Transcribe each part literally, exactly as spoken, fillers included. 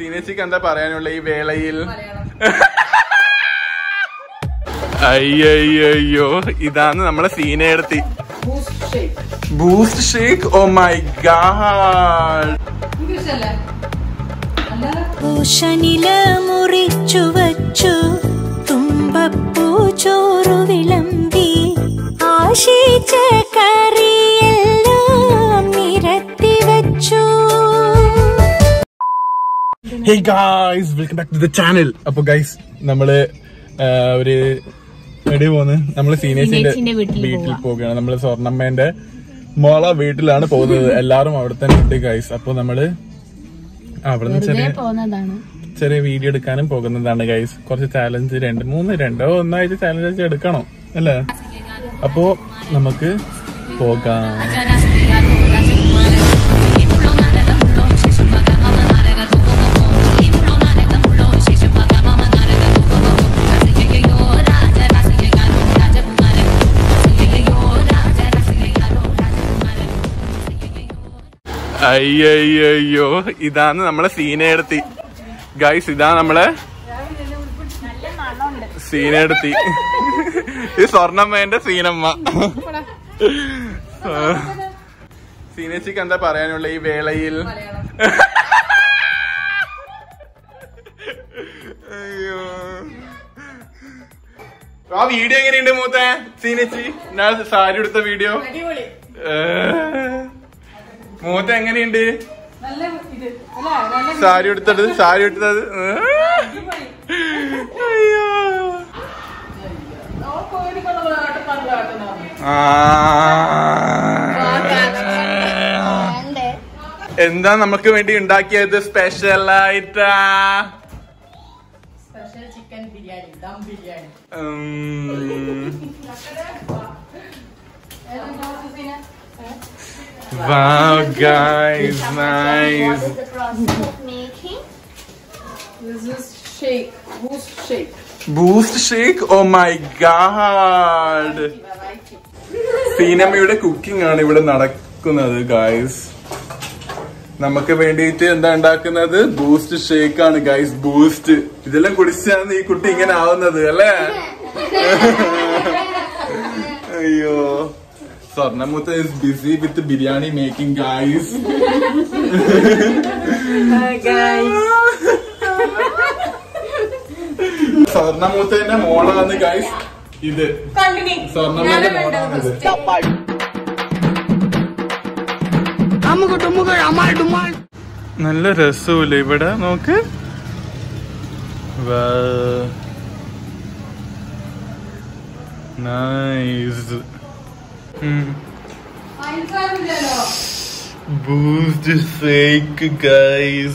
സീനേച്ചിക്ക് എന്താ പറയാനുള്ള ഈ വേളയിൽ? അയ്യോ, ഇതാണ് നമ്മളെ സീനയെടുത്തി boost shake. Oh my god. പൂശനില മുറിച്ചു വച്ചു തുമ്പപ്പൂ ചോറു വിളമ്പി ആശിച്ച കറിയെല്ലാം നിരത്തി വച്ചു. Hey guys, welcome back to the channel. അപ്പൊ ഗൈസ് നമ്മള് ഒരു എവിടെ പോന്ന് നമ്മള് സീനേച്ചിന്റെ വീട്ടിൽ പോവുകയാണ്. നമ്മള് സ്വർണ്ണമ്മേന്റെ മോള വീട്ടിലാണ് പോകുന്നത്. എല്ലാരും അവിടെ തന്നെ ഉണ്ട് ഗൈസ്. അപ്പൊ നമ്മള് അവിടുന്ന് ചെറിയ ചെറിയ വീഡിയോ എടുക്കാനും പോകുന്നതാണ് ഗൈസ്. കുറച്ച് ചാലഞ്ച് രണ്ട് മൂന്ന് രണ്ടോ ഒന്നായിട്ട് ചാലഞ്ച് എടുക്കണം അല്ലേ? അപ്പോ നമുക്ക് പോകാം. അയ്യോ, ഇതാണ് നമ്മളെ സീനയെടുത്തി ഗൈസ്. ഇതാണ് നമ്മളെ സീനയെടുത്തി. ഈ സ്വർണ്ണമ്മേന്റെ സീനമ്മ. സീനേച്ചിക്ക് എന്താ പറയാനുള്ള ഈ വേളയിൽ? അയ്യോ, ആ വീഡിയോ എങ്ങനെയുണ്ട് മൂത്തേ സീനേച്ചി? ഞാൻ സാരി എടുത്ത വീഡിയോ മൂത്ത എങ്ങനെയുണ്ട്? സാരി എടുത്തത് സാരി എടുത്തത് അയ്യോ, എന്താ നമുക്ക് വേണ്ടി ഉണ്ടാക്കിയത് സ്പെഷ്യൽ ആയിട്ടാ? Chicken biryani, dum biryani. Wow guys, nice. What is the process of making? This is shake, boost shake. Boost shake? Oh my god. സീനമ്മയുടെ കുക്കിംഗ് ആണ് ഇവിടെ നടക്കുന്നത് ഗൈസ്. നമുക്ക് വേണ്ടിയിട്ട് എന്താ ഉണ്ടാക്കുന്നത്? ബൂസ്റ്റ് ഷേക്ക് ആണ് ഗൈസ്. ബൂസ്റ്റ് ഇതെല്ലാം കുടിച്ചാണ് ഈ കുട്ടി ഇങ്ങനെ ആവുന്നത് അല്ലേ? അയ്യോ, Swarnamutha is busy with the biryani making, guys. Hi guys. Swarnamutha മോളാണ് guys. ഇത് സ്വർണ്ണമ്മയുടെ മോളാണ്. നല്ല രസമില്ല ഇവിടെ നോക്ക്. നൈസ്. Boost shake guys.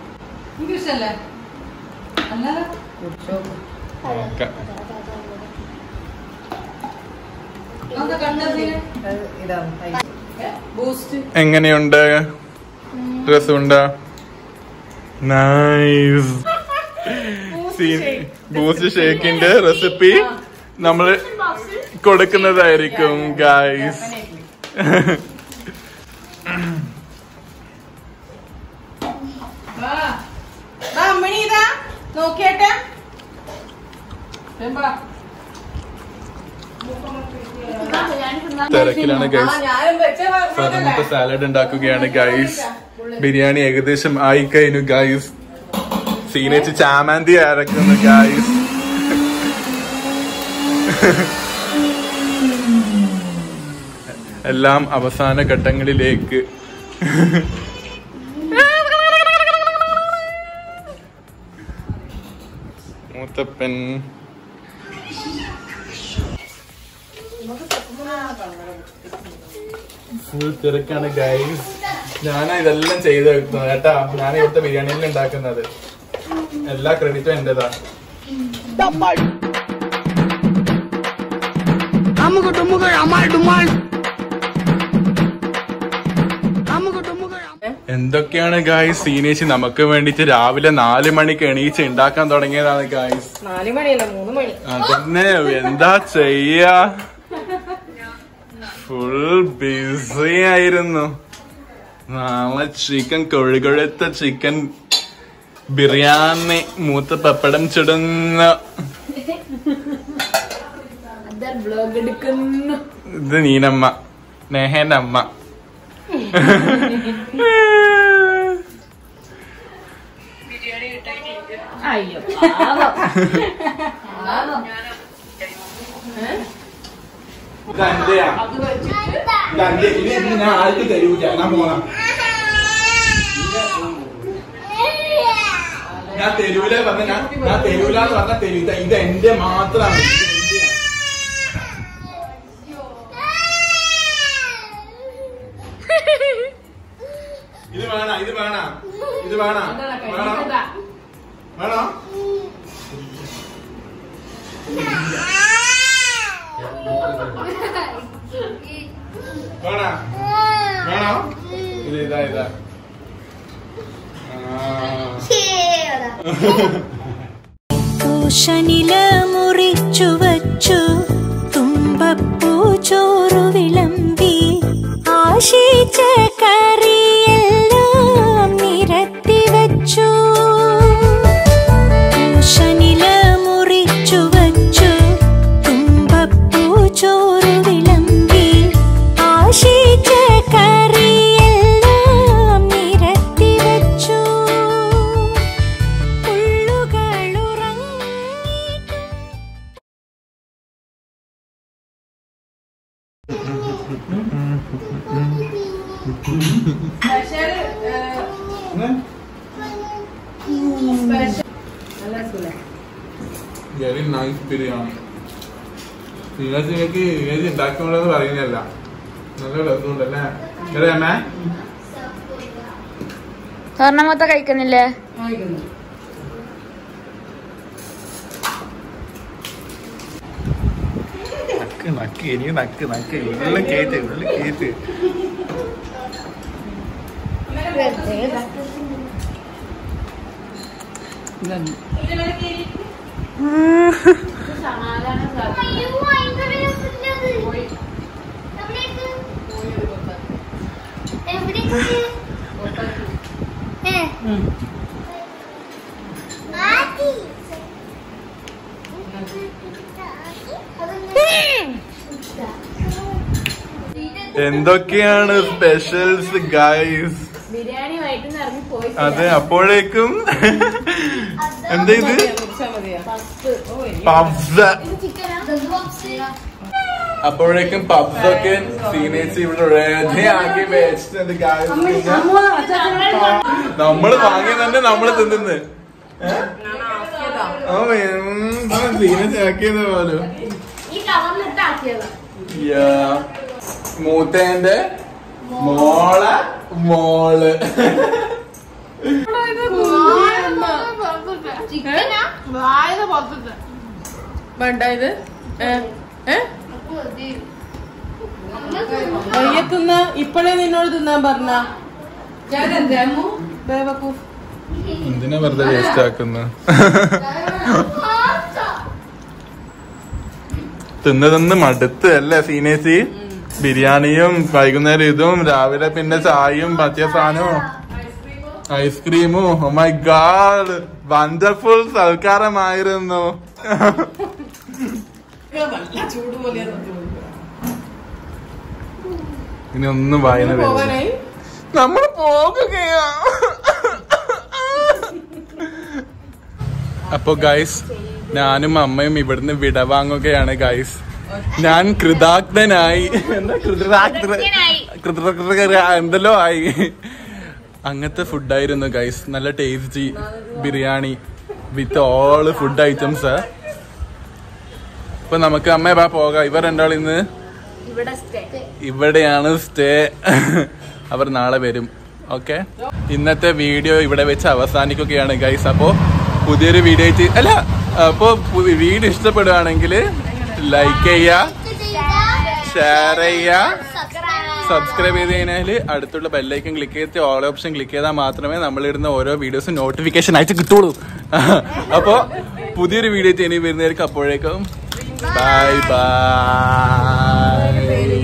എങ്ങനെയുണ്ട്? രസമുണ്ടോ? നൈസ്. ബൂസ്റ്റ് ഷേക്കിന്റെ റെസിപ്പി നമ്മള് കൊടുക്കുന്നതായിരിക്കും ഗൈസ്. നോക്കിയട്ടെ തിരക്കിലാണ് ഗൈസ്. സ്വർണ്ണമുത്ത സാലഡ് ഉണ്ടാക്കുകയാണ് ഗൈസ്. ബിരിയാണി ഏകദേശം ആയി കഴിഞ്ഞു ഗൈസ്. സീനേച്ച് ചാമാന്തി അരക്കുന്നു ഗൈസ്. എല്ലാം അവസാന ഘട്ടങ്ങളിലേക്ക്. മൂത്തപ്പൻ ഫുൾ തിരക്കാണ് ഗൈസ്. ഞാനാ ഇതെല്ലാം ചെയ്ത് വെക്കുന്നത് കേട്ടാ. ഞാൻ ഇവിടുത്തെ ബിരിയാണിയിൽ ഉണ്ടാക്കുന്നത്. എല്ലാ ക്രെഡിറ്റും എന്റേതാ. എന്തൊക്കെയാണ് ഗായ്സ് സീനേച്ചി നമുക്ക് വേണ്ടിട്ട് രാവിലെ നാല് മണിക്ക് എണീച്ച് ഉണ്ടാക്കാൻ തുടങ്ങിയതാണ് ഗായ്സ്. നാല് മണിയല്ല മൂന്ന് മണി. അതന്നെ എന്താ ചെയ്യാ, ഫുൾ ബിസി ആയിരുന്നു. നാളെ ചിക്കൻ കൊഴുകൊഴുത്ത ചിക്കൻ ബിരിയാണി മൂത്ത പപ്പടം ചുടുന്നു. ഇത് നീനമ്മ, നേഹേന്റെ അമ്മ. ഞാൻ ആർക്ക് തരൂല, ഞാൻ പോണം. ഞാൻ തെരുവില പറഞ്ഞ ഞാൻ ഞാൻ തെരുവിലാന്ന് പറഞ്ഞ തെരുവില്ല, ഇത് എന്റെ മാത്രമാണ്. ഇത് വേണ ഇത് വേണ ഇത് വേണ വേണോ വേണോ വേണ വേണോ? ഇത് ഇതാ ഇതാ പൂശനില മുറിച്ചു വച്ചു തുമ്പപ്പൂ ചോറു വിളമ്പി ആശിച്ച കറിയെല്ലാം നിരത്തി വച്ചു. പൂശനില മുറിച്ചു വച്ചു തുമ്പപ്പൂ ചോറു വിളമ്പി ആശിച്ച കറിയെല്ലാം നിരത്തി വച്ചു. Very nice biryani. സീനസിലേക്ക് ഏജ് ഉണ്ടാക്കുന്നുണ്ടെന്ന് പറയുന്നല്ല, നല്ല രസമുണ്ടല്ലേ? അമ്മേ സ്വർണ്ണ മൊത്തം കഴിക്കുന്നില്ലേ? നക്ക് നക്ക് എനിക്ക് നക്ക് നക്ക് ഉള്ളിൽ കേറ്റ് ഉള്ളിൽ കേറ്റ്. എന്തൊക്കെയാണ് സ്പെഷ്യൽസ് ഗൈസ്? ബിരിയാണി വൈകിട്ട് ഇറങ്ങി പോയി. അതെ, അപ്പോഴേക്കും എന്താ ഇത്? പബ്സ്. അപ്പോഴേക്കും പബ്സ് ഒക്കെ സീനേഴ്സ് ഇവിടെ റെഡിയാക്കി വെച്ചിട്ടുണ്ട് ഗൈസ്. നമ്മള് വാങ്ങി തന്നെ നമ്മള് തിന്നുന്നത് സീനേഴ്സ് ആക്കിയത് പോലും. മൂത്തേന്റെ മോളെ മോള് വേണ്ട ഇത് പയ്യെ തിന്ന. ഇപ്പഴേ നിന്നോട് തിന്നാൻ പറഞ്ഞ എന്തിനാ വെറുതെ വേസ്റ്റ് ആക്കുന്ന? തിന്ന് തിന്ന് മടുത്ത് അല്ലേ സീനേസി? ബിരിയാണിയും വൈകുന്നേരം ഇതും രാവിലെ പിന്നെ ചായയും പറ്റിയ സാധനവും ഐസ്ക്രീമും. ഓ മൈ ഗാഡ്, വണ്ടർഫുൾ സൽക്കാരമായിരുന്നു. ഇനി ഒന്നും വായന വരും. നമ്മൾ പോകുകയാ. അപ്പൊ ഗൈസ്, ഞാനും അമ്മയും ഇവിടുന്ന് വിടവാങ്ങുകയാണ് ഗൈസ്. ഞാൻ കൃതാഗ്ധനായി, എന്താ കൃതാഗ്ധ എന്തല്ലോ ആയി. അങ്ങനത്തെ ഫുഡായിരുന്നു ഗൈസ്. നല്ല tasty biryani with all food items. അപ്പൊ നമുക്ക് അമ്മ ബാ പോകാം. ഇവർ രണ്ടാൾ ഇന്ന് ഇവിടെയാണ് സ്റ്റേ. അവർ നാളെ വരും. ഓക്കെ, ഇന്നത്തെ വീഡിയോ ഇവിടെ വെച്ച് അവസാനിക്കുകയാണ് ഗൈസ്. അപ്പോ പുതിയൊരു വീഡിയോ ആയിട്ട് അല്ല, അപ്പോ വീഡിയോ ഇഷ്ടപ്പെടുകയാണെങ്കിൽ ലൈക്ക് ചെയ്യുക, ഷെയർ ചെയ്യുക, സബ്സ്ക്രൈബ് ചെയ്ത് കഴിഞ്ഞാൽ അടുത്തുള്ള ബെല്ലൈക്കൻ ക്ലിക്ക് ചെയ്ത് ഓൾ ഓപ്ഷൻ ക്ലിക്ക് ചെയ്താൽ മാത്രമേ നമ്മളിടുന്ന ഓരോ വീഡിയോസും നോട്ടിഫിക്കേഷൻ അയച്ച് കിട്ടുള്ളൂ. അപ്പോ പുതിയൊരു വീഡിയോ ഇനി വരുന്നവർക്ക് അപ്പോഴേക്കും ബൈ ബൈ.